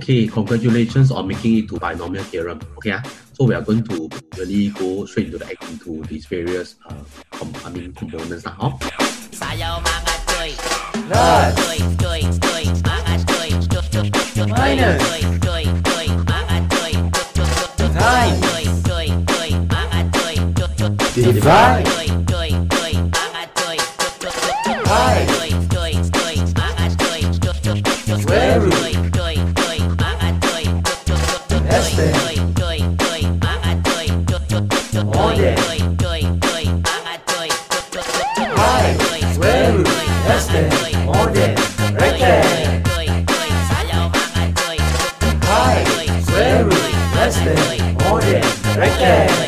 Okay, congratulations on making it to binomial theorem. Okay, so we are going to really go straight into these various components now. Sayaw mga choy. Plus. Choy, choy, choy. Mga choy. Minus. Choy, choy, choy. Mga choy. Times. Choy, choy, choy. Mga choy. Divide. Choy, choy, choy. Mga choy. Pi. Choy, choy, choy. Mga choy. Square root. Choy, choy, choy. Mga choy. Estimate. Choy, choy, choy. Mga choy. Model. Choy, choy, choy. Mga choy. Pi. Square root. Estimate. Model. Rectangle. Sayaw mga choy. Pi. Square root. Estimate. Model. Rectangle.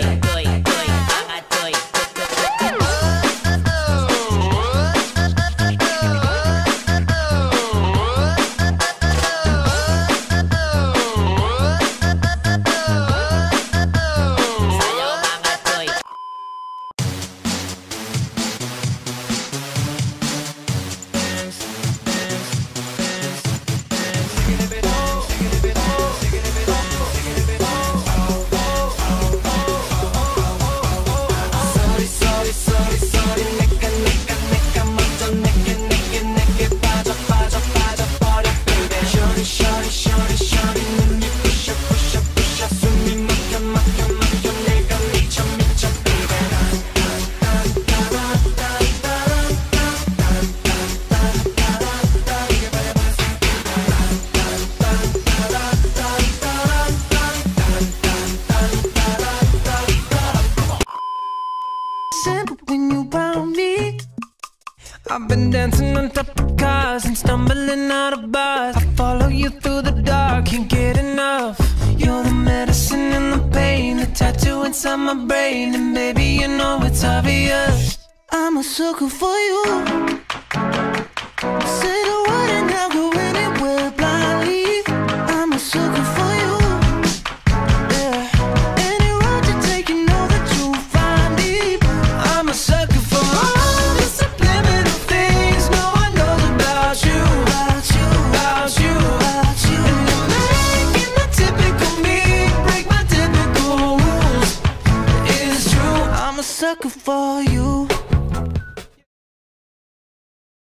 When you found me, I've been dancing on top of cars and stumbling out of bars. I follow you through the dark, can't get enough. You're the medicine and the pain, the tattoo inside my brain. And baby, you know it's obvious, I'm a sucker for you. Say the word and I'll go anywhere blindly. I'm a sucker for you. Sucker for